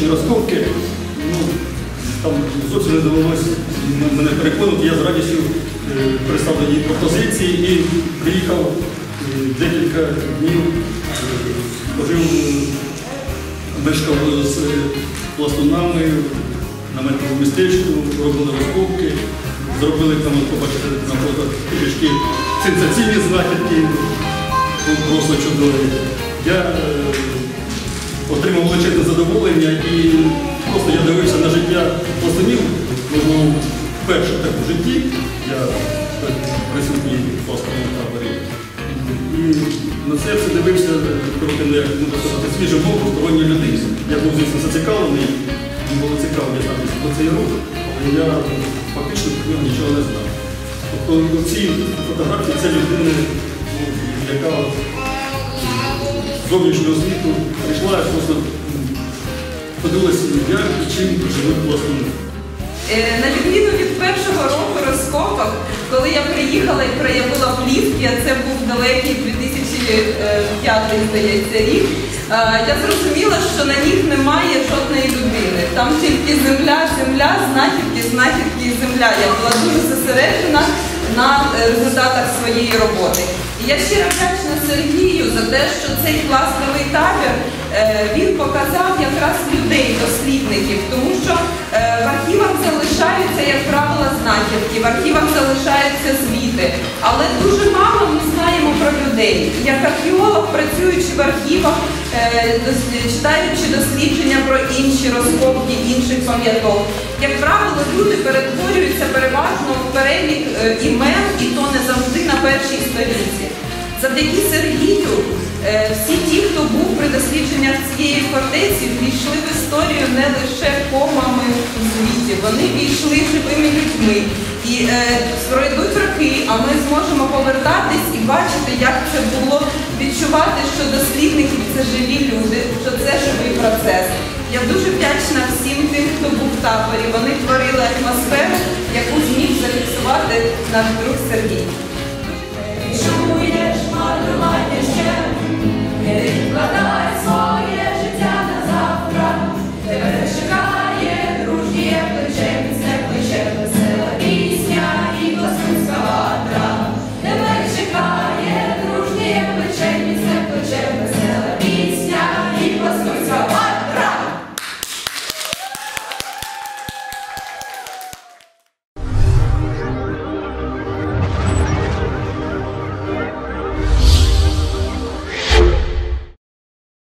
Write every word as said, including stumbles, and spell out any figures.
розкопки. Ну, там зовсім не довелося мене переконувати, я з радістю пристав до її пропозиції і приїхав декілька днів, пожив, мешкав з пластунами, наметовому містечку, робили розкопки, зробили там, побачите, на фото трішки сенсаційні знахідки, просто чудові. Я е, отримав величезне задоволення і просто я дивився на життя пластунів, можливо, вперше так у житті, я присутній в пластовому таборі. І на це все дивився трохи не свіжим оком сторонньої людини. Я був, звісно, зацікавлений, мені було цікаво дізнатися про цей рух, але я фактично про нього нічого не знав. Тобто ці фотографії – це людина, яка з зовнішнього світу прийшла і просто подивилася, як і чим живуть пластуни. На відміну від першого року розкопок, коли я приїхала і проявила плівки, а це був далекий дві тисячі п'ятий, здається, рік, я зрозуміла, що на них немає жодної людини. Там тільки земля, земля, знахідки, знахідки і земля. Я була дуже зосереджена на результатах своєї роботи. І я щиро вдячна Сергію за те, що цей пластовий табір, він показав якраз людей, дослідників, тому що в архівах залишаються, як правило, знахідки, в архівах залишаються звіти, але дуже мало ми знаємо про людей. Як археолог, працюючи в архівах, читаючи дослідження про інші розкопки, інших пам'яток, як правило, люди перетворюються переважно в перелік імен, і то не завжди на першій сторінці. Завдяки Сергію всі ті, хто був при дослідженнях цієї фортеці, війшли в історію не лише комами у звіті, вони війшли живими людьми. І е, пройдуть роки, а ми зможемо повертатись і бачити, як це було, відчувати, що дослідники – це живі люди, що це живий процес. Я дуже вдячна всім тим, хто був в таборі. Вони творили атмосферу, яку зміг зафіксувати наш друг Сергій. Чуєш, малювання ще, не відкладай.